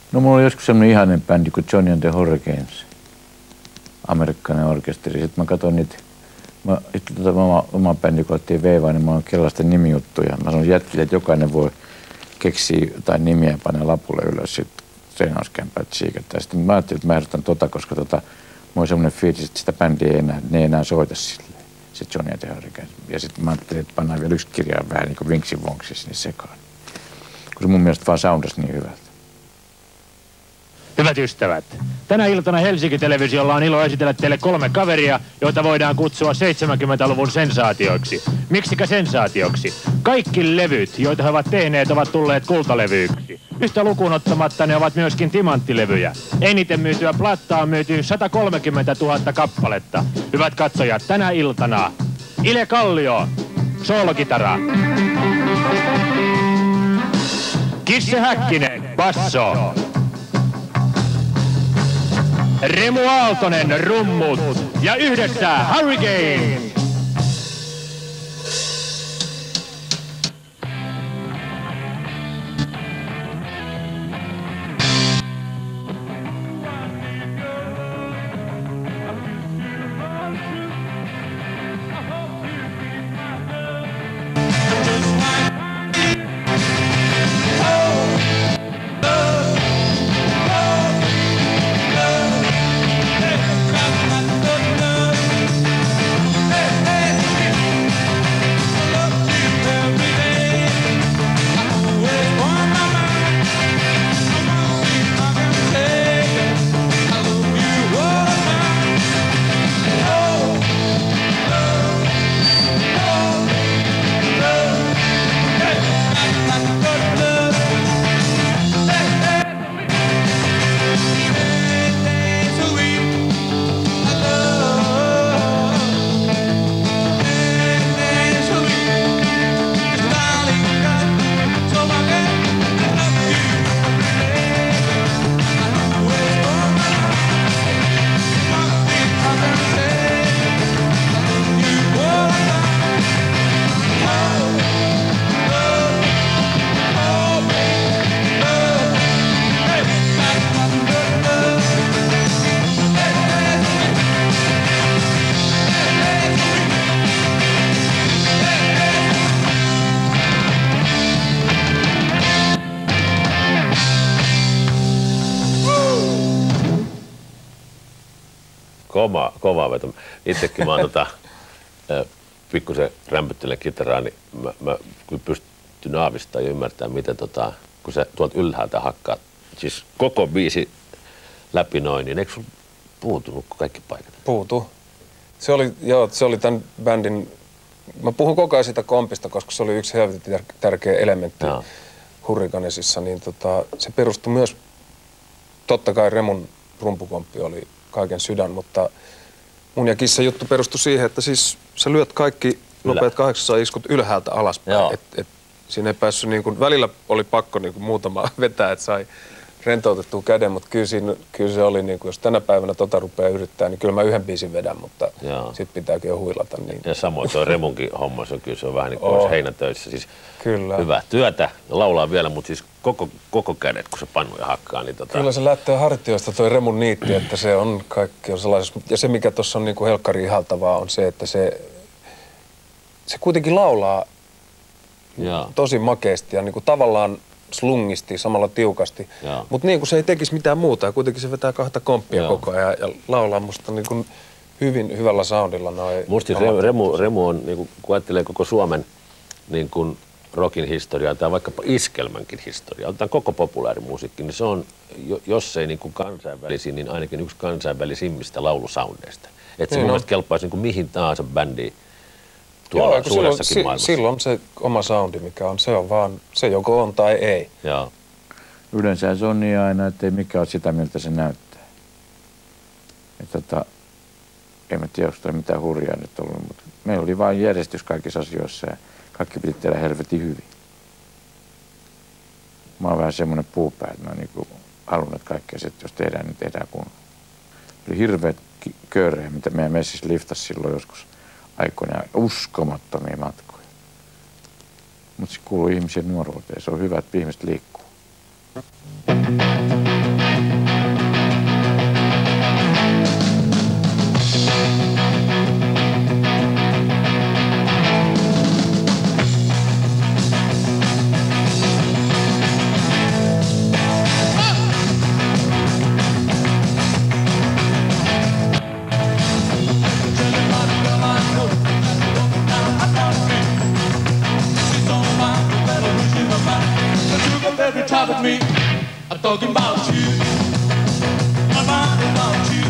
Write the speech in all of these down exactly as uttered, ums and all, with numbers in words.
No mulla oli joskus semmoinen ihanen bändi kuin Johnny and the Hurricanes. Amerikkalainen orkesteri. Sitten mä katson niitä. Mä, sitten tota, oma, oma bändi, kun otettiin veivaa, niin mä oon kellaisten nimijuttuja. Mä sanon jätkille, että jokainen voi keksiä jotain nimiä ja panna lapulle ylös. Sitten treenauskämpäät siikettä. Sitten mä ajattelin, että mä ehdotan tota, koska tota, mulla on semmoinen fiilis, että sitä bändiä ei enää, ne ei enää soita silleen. Se Johnny and the Hurricanes. Ja sitten mä ajattelin, että pannaan vielä yksi kirja vähän niin kuin Vinksin Vonksissa sinne sekaan. Kun se mun mielestä vaan soundasi niin hyvältä. Hyvät ystävät, tänä iltana Helsinki-televisiolla on ilo esitellä teille kolme kaveria, joita voidaan kutsua seitsemänkymmentäluvun sensaatioiksi. Miksikä sensaatioksi? Kaikki levyt, joita he ovat tehneet, ovat tulleet kultalevyiksi. Yhtä lukuun ottamatta ne ovat myöskin timanttilevyjä. Eniten myytyä plattaa on myyty sata kolmekymmentätuhatta kappaletta. Hyvät katsojat, tänä iltana Ile Kallio, soolokitara. Kisse Häkkinen, basso. Remu Aaltonen, rummut ja yhdessä Hurricane! Kova, kova veto. Itsekin mä oon tota, pikkusen rämpyttelen kitaraa, niin mä, mä kyllä pystyn aavistamaan ja ymmärtämään, miten tota, kun sä tuolta ylhäältä hakkaat, siis koko biisi läpi noin, niin eikö sun puutunut kaikki paikat? Puutu. Se oli, joo, se oli tämän bändin, mä puhun koko ajan siitä kompista, koska se oli yksi helvetin tärkeä elementti Jaa. Hurricanesissa, niin tota, se perustui myös, totta kai Remun rumpukomppi oli kaiken sydän, mutta mun ja Kissan juttu perustui siihen, että siis sä lyöt kaikki nopeat kahdeksansataa iskut ylhäältä alaspäin. Et, et, siinä ei päässyt, niin kun, välillä oli pakko niin kun muutama vetää, että sai rentoutettua käden, mutta kyllä, siinä, kyllä se oli, niin kun, jos tänä päivänä tota rupeaa yrittää, niin kyllä mä yhden biisin vedän, mutta sit pitääkin jo huilata. Niin. Ja samoin tuo Remunkin homma, se on, kyllä se on vähän niin kuin oh. heinätöissä. Siis kyllä. Hyvää työtä, laulaa vielä, mutta siis koko, koko kädet, kun se pannuja hakkaa. Niin tota... Kyllä se lähtee hartioista toi Remun niitti, että se on kaikki on sellaisessa. Ja se, mikä tuossa on niin kuin helkkari ihaltavaa, on se, että se, se kuitenkin laulaa ja. tosi makeasti ja niin kuin tavallaan slungisti, samalla tiukasti. Mutta niin kuin se ei tekisi mitään muuta ja kuitenkin se vetää kahta komppia Joo. koko ajan ja laulaa musta niin kuin hyvin hyvällä soundilla. Noi musta Remu, Remu, Remu on, niin kuin, kun ajattelee koko Suomen niin kuin rockin historiaa tai vaikkapa iskelmänkin historiaa, otetaan koko populaarimusiikki, niin se on, jos ei niin kuin kansainvälisiin, niin ainakin yksi kansainvälisimmistä laulusoundeista. Että se niin mun mielestä kelpaisi niin kuin mihin tahansa bändiin tuolla Joo, suuressakin silloin, maailmassa. Silloin se oma soundi, mikä on, se on vaan, se joko on tai ei. Joo. Yleensä se on niin aina, että ei mikään ole sitä, miltä se näyttää. Että tota, en mä tiedä, onko toi mitään hurjaa nyt ollut, mutta meillä oli vain järjestys kaikissa asioissa ja kaikki piti tehdä helvetin hyvin. Mä oon vähän semmoinen puupää, että mä niinku haluan, että kaikkea se, että jos tehdään, niin tehdään kunnolla. Oli hirveät köörejä, mitä meidän messissä liftasi silloin joskus aikoina, uskomattomia matkoja. Mutta se kuuluu ihmisen nuoruuteen, se on hyvä, että ihmiset liikkuu. I'm talking about you. I'm talking about you.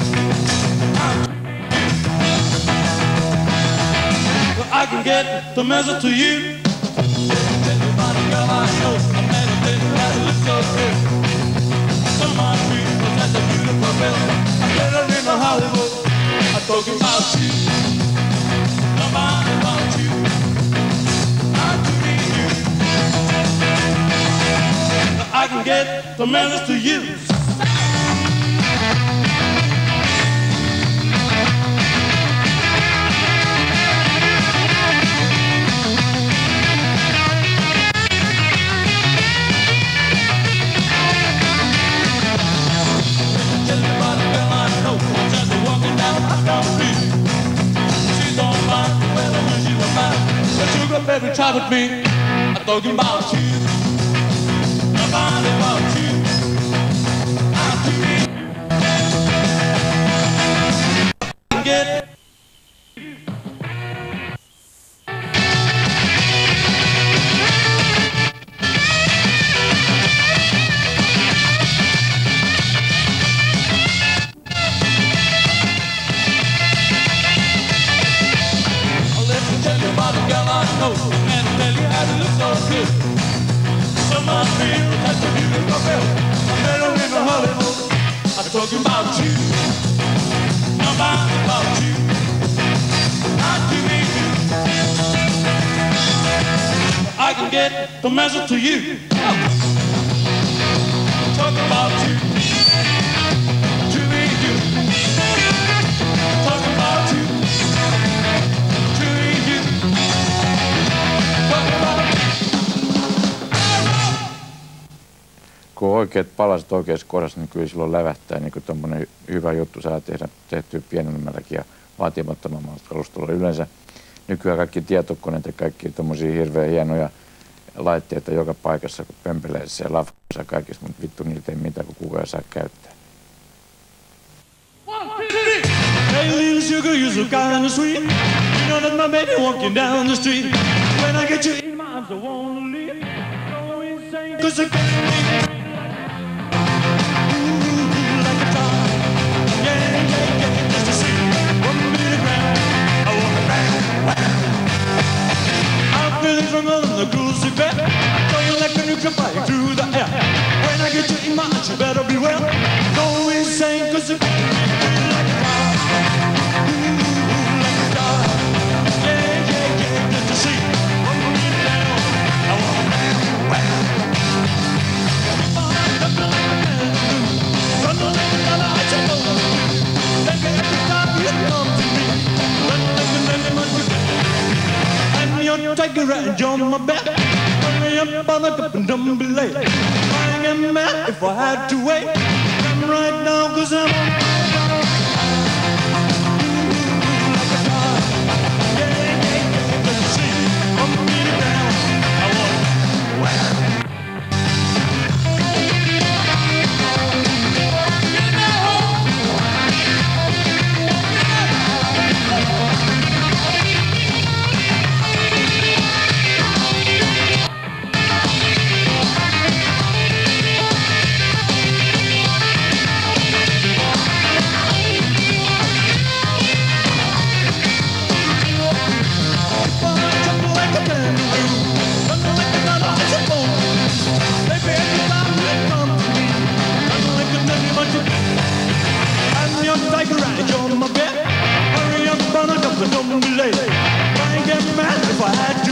I can get the message to you. Everybody, girl, I know a man who didn't have to look so good. Some of my people, that's a beautiful girl. I'm living in Hollywood. I'm talking about you. I'm talking about you. I'm to be you. I can get the message to you. Baby, try with me. I'm talking about you. I'm talking about you. I'm to me. Get. I'm talking about you. I'm talking about you. I'm to me. I can get the message to you. I'm talking about you. To me, you. I'm talking about you. To me, you. Talking about you. Kun oikeat palaset oikeassa kohdassa, niin kyllä silloin lävähtää niin tuommoinen hyvä juttu saa tehdä tehtyä pienemmälläkin ja vaatimattomammalla kalustolla. Yleensä nykyään kaikki tietokoneet ja kaikki tuommoisia hirveän hienoja laitteita joka paikassa, kun pömpeleissä ja lafkoissa ja kaikissa, mutta vittu niitä ei mitään, kun kukaan saa käyttää. Hey, little sugar, you're so kind of sweet. You know that my baby walking down the street. When I get you in my arms, I wanna leave. Go insane, 'cause I can't. From on the cruisy bed, going like a nuclear fire through the air. When I get you in my arms, you better beware. Go insane, 'cause you feel like a fire. Ooh, like a star. Yeah, yeah, yeah, just to see. One minute down, I want down, well. Run the lane, and I just know. Baby, every time you come to me, run like a lemon, you your tiger and you're my bed. Hurry up on the cup and don't be late. I get mad if I had to wait. Come right now, 'cause I'm on. Like a star. Yeah, yeah, yeah, let's see. I'm beating down. I want it. Well. You're my bed. Hurry up, on a couple, don't be late. I get mad if I had